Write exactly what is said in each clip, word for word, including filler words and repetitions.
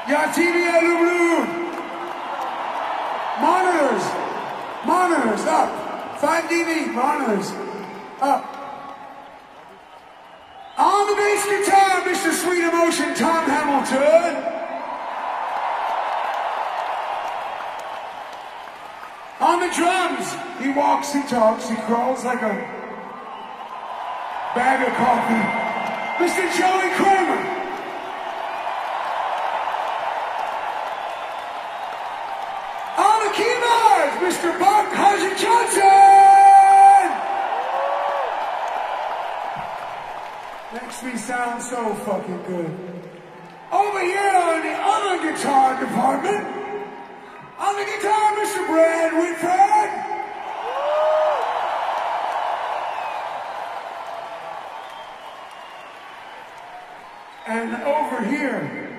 Ja, T V Alublud. Monitors. Monitors up. five D V. Monitors up. On the bass guitar, Mister Sweet Emotion, Tom Hamilton. On the drums, he walks, he talks, he crawls like a bag of coffee. Mister Joey Kramer. On the keyboards, Mister Buck Hodges Johnson. Makes me sound so fucking good. Over here on the other guitar department, on the guitar, Mister Brad Whitford. And over here,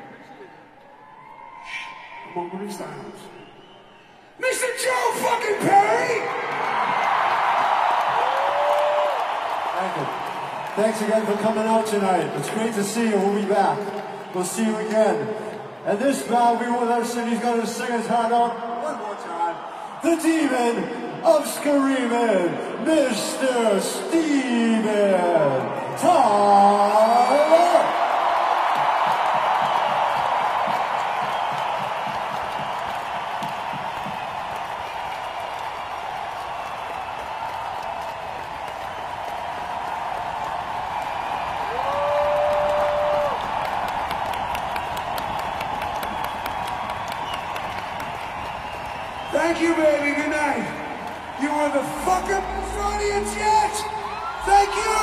shh, moment of silence. Mister Joe fucking Perry! Thank you. Thanks again for coming out tonight. It's great to see you. We'll be back. We'll see you again. And this bound, we want our city's gonna sing his heart out one more time. The Demon of Screaming, Mister Steven Tyler! Thank you, baby. Good night. You were the fucking best audience yet. Thank you.